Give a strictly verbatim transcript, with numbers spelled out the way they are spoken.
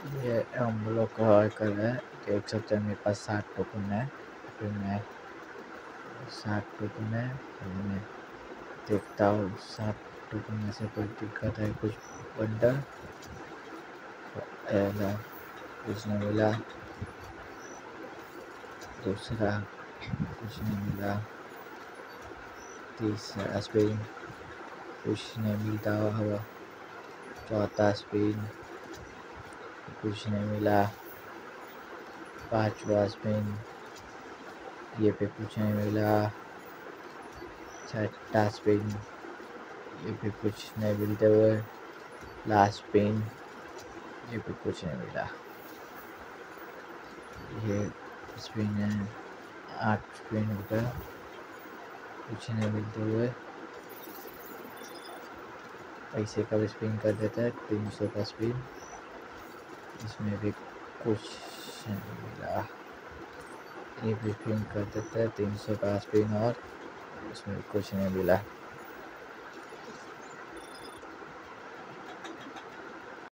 ये हम लोग का और कर रहा है। देख सकते हैं मेरे पास सात टोकन है। फिर मैं सात टोकन है, फिर मैं देखता हूँ सात टोकन में से कोई दिक्कत है कुछ बंडल कुछ नहीं मिला। दूसरा कुछ नहीं मिला। तीसरा स्पिन कुछ नहीं मिलता हुआ। चौथा स्पिन कुछ नहीं मिला। पांचवा स्पिन ये पे कुछ नहीं मिला। छठा स्पिन ये पे कुछ नहीं मिलते हुए। लास्ट स्पिन ये पे कुछ नहीं मिला। ये स्पिन है आठ स्पिन हो गया, कुछ नहीं मिलते हुए। पैसे का भी स्पिन कर देता है, तीन सौ का स्पिन, इसमें भी कुछ नहीं मिला। ये भी स्पिन कर देता है तीन सौ का स्पिन और इसमें कुछ नहीं मिला।